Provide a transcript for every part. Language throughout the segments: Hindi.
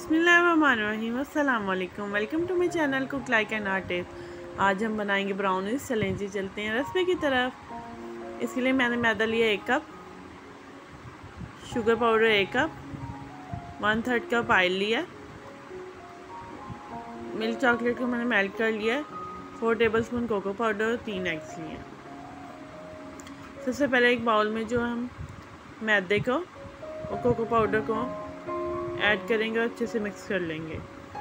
बिस्मिल्लाहिर्रहमानिर्रहीम, अस्सलाम वालेकुम। Welcome to my channel cook like and artist. आज हम बनाएंगे ब्राउनीज। चलें जी चलते हैं रेसिपी की तरफ। इसके लिए मैंने मैदा लिया 1 कप, शुगर पाउडर 1 कप, 1/3 कप ऑयल लिया, मिल्क चॉकलेट को मैंने मेल्ट कर लिया, 4 टेबलस्पून कोको पाउडर और 3 एग्स लिए। सबसे पहले एक बाउल में जो हम मैदे को और कोको पाउडर को ऐड करेंगे और अच्छे से मिक्स कर लेंगे।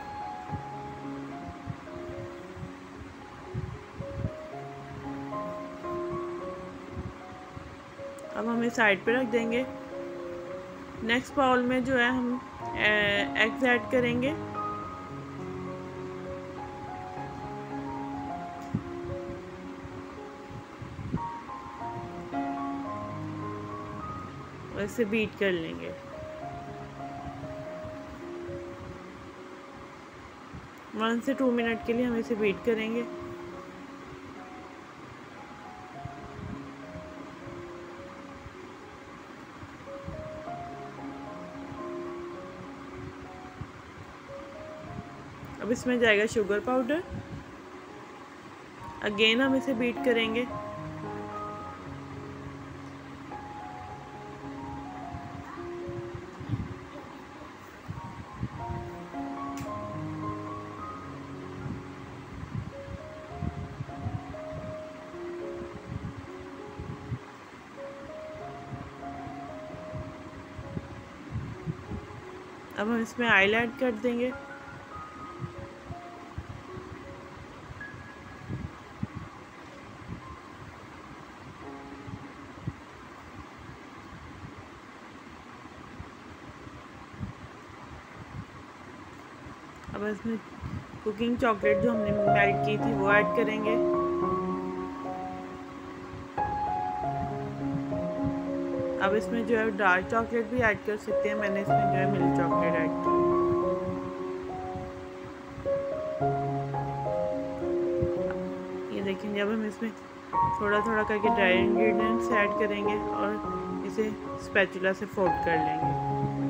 अब हम इस साइड पे रख देंगे। नेक्स्ट बाउल में जो है हम एग्स ऐड करेंगे। और इसे बीट कर लेंगे। वन से 2 मिनट के लिए हम इसे बीट करेंगे। अब इसमें जाएगा शुगर पाउडर। अगेन हम इसे बीट करेंगे। अब हम इसमें ऑयल ऐड कर देंगे। अब इसमें कुकिंग चॉकलेट जो हमने मेल्ट की थी वो ऐड करेंगे। अब इसमें जो है डार्क चॉकलेट भी ऐड कर सकते हैं। मैंने इसमें जो है मिल्क चॉकलेट ऐड की। ये देखें, जब हम इसमें थोड़ा थोड़ा करके ड्राई इंग्रेडिएंट्स ऐड करेंगे और इसे स्पैचुला से फोल्ड कर लेंगे।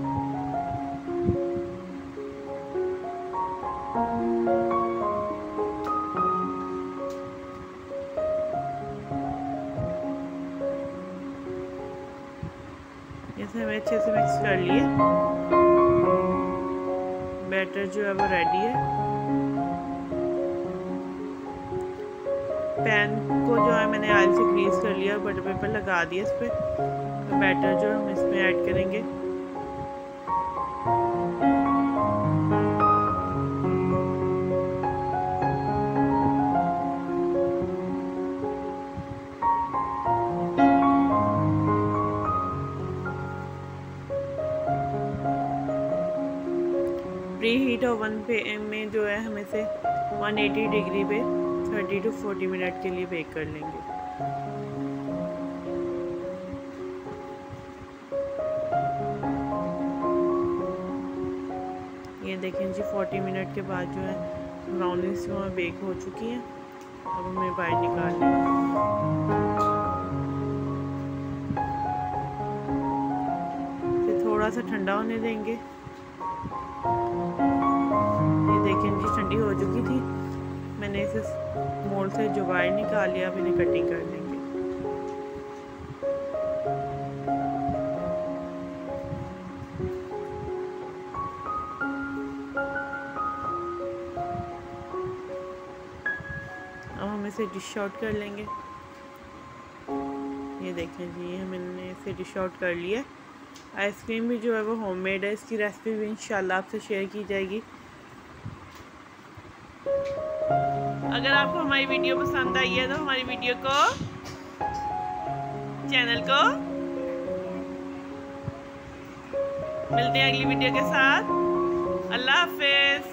इसे हमें अच्छे से मिक्स कर लिए। बैटर जो है वो रेडी है। पैन को जो है मैंने ऑयल से ग्रीस कर लिया और बटर पेपर लगा दिया इस पर। तो बैटर जो हम इसमें ऐड करेंगे। प्री हीट ओवन पे में जो है हम इसे 180 डिग्री पे 30 to 40 मिनट के लिए बेक कर लेंगे। ये देखें जी, 40 मिनट के बाद जो है ब्राउनीज जो है बेक हो चुकी हैं। अब हमें बाहर निकाल लेंगे। फिर थोड़ा सा ठंडा होने देंगे। ये देखें जी, ठंडी हो चुकी थी। मैंने इसे मोल्ड से जो बाहर निकाल लिया। अब इन्हें कटिंग कर लेंगे। अब हम इसे डिश आउट कर लेंगे। ये देखें जी, हमने इसे डिश आउट कर लिया। आइसक्रीम भी जो है वो होममेड है। इसकी रेसिपी भी इंशाल्लाह आपसे शेयर की जाएगी। अगर आपको हमारी वीडियो पसंद आई है तो हमारी वीडियो को, चैनल को, मिलते हैं अगली वीडियो के साथ। अल्लाह हाफिज़।